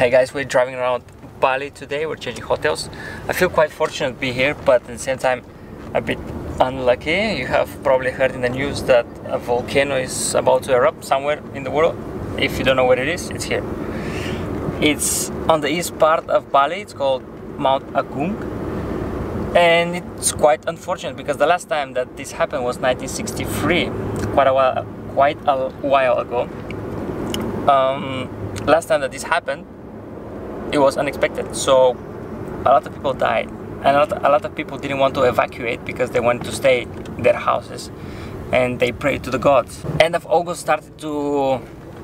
Hey guys, we're driving around Bali today. We're changing hotels. I feel quite fortunate to be here, but at the same time a bit unlucky. You have probably heard in the news that a volcano is about to erupt somewhere in the world. If you don't know where it is, it's here. It's on the east part of Bali. It's called Mount Agung, and it's quite unfortunate because the last time that this happened was 1963, quite a while ago. Last time that this happened, it was unexpected, so a lot of people died, and a lot of people didn't want to evacuate because they wanted to stay in their houses and they prayed to the gods. End of August started to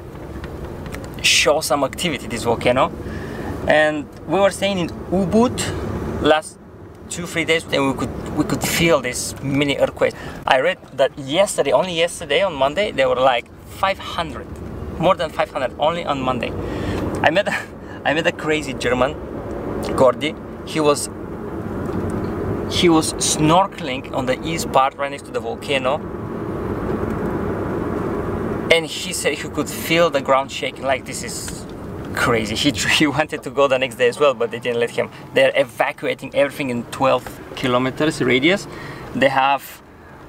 show some activity, this volcano, and we were staying in Ubud last 2-3 days, and we could feel this mini earthquake. I read that yesterday, only yesterday on Monday, there were like 500, more than 500 only on Monday. I met a crazy German, Gordy. He was snorkeling on the east part right next to the volcano, and he said he could feel the ground shaking. Like, this is crazy. He wanted to go the next day as well, but they didn't let him. They're evacuating everything in 12 kilometers radius. They have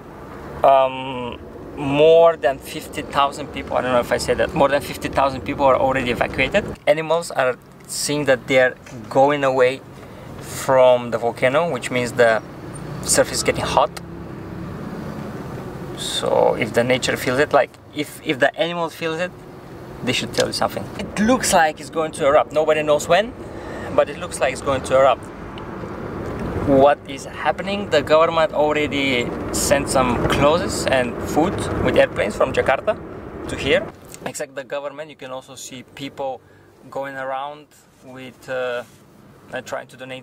more than 50,000 people. I don't know if I said that. More than 50,000 people are already evacuated. Animals are seeing that they're going away from the volcano, which means the surface is getting hot. So if the nature feels it, like if the animal feels it, they should tell you something. It looks like it's going to erupt. Nobody knows when, but it looks like it's going to erupt. What is happening? The government already sent some clothes and food with airplanes from Jakarta to here. Except the government, you can also see people going around with trying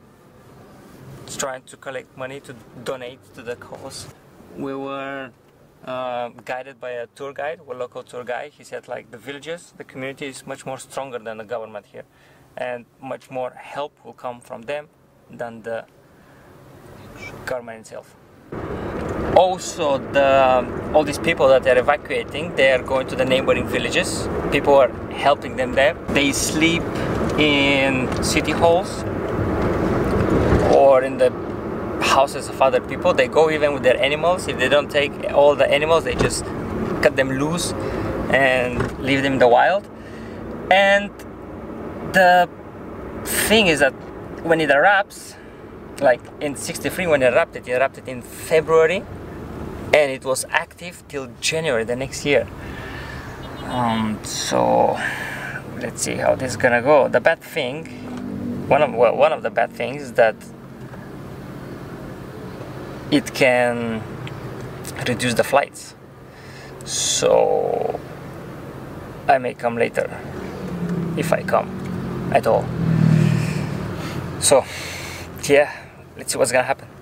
to collect money to donate to the cause. We were guided by a tour guide, a local tour guide. He said, like, the villages, the community is much more stronger than the government here, and much more help will come from them than the government itself. Also, all these people that they're evacuating, they are going to the neighboring villages. People are helping them there. They sleep in city halls or in the houses of other people. They go even with their animals. If they don't take all the animals, they just cut them loose and leave them in the wild. And the thing is that when it erupts, like in '63 when it erupted in February, and it was active till January the next year. So let's see how this is gonna go. The bad thing, one of the bad things is that it can reduce the flights. So I may come later, if I come at all. So yeah, let's see what's gonna happen.